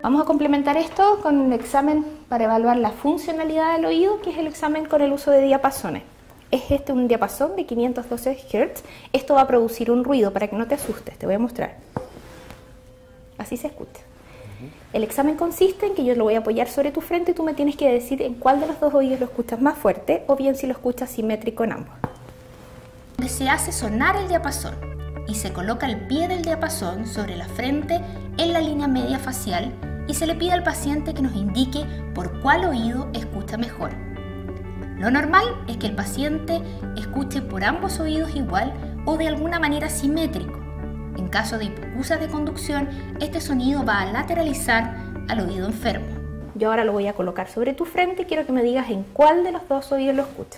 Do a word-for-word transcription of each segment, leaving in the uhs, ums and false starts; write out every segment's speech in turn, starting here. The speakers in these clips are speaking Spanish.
Vamos a complementar esto con un examen para evaluar la funcionalidad del oído, que es el examen con el uso de diapasones. Es este un diapasón de quinientos doce hertz. Esto va a producir un ruido para que no te asustes, te voy a mostrar. Así se escucha. El examen consiste en que yo lo voy a apoyar sobre tu frente y tú me tienes que decir en cuál de los dos oídos lo escuchas más fuerte o bien si lo escuchas simétrico en ambos. Se hace sonar el diapasón y se coloca el pie del diapasón sobre la frente en la línea media facial y se le pide al paciente que nos indique por cuál oído escucha mejor. Lo normal es que el paciente escuche por ambos oídos igual o de alguna manera simétrico. En caso de hipoacusia de conducción, este sonido va a lateralizar al oído enfermo. Yo ahora lo voy a colocar sobre tu frente y quiero que me digas en cuál de los dos oídos lo escuchas.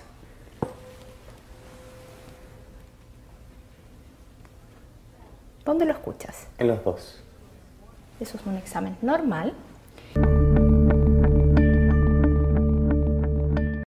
¿Dónde lo escuchas? En los dos. Eso es un examen normal.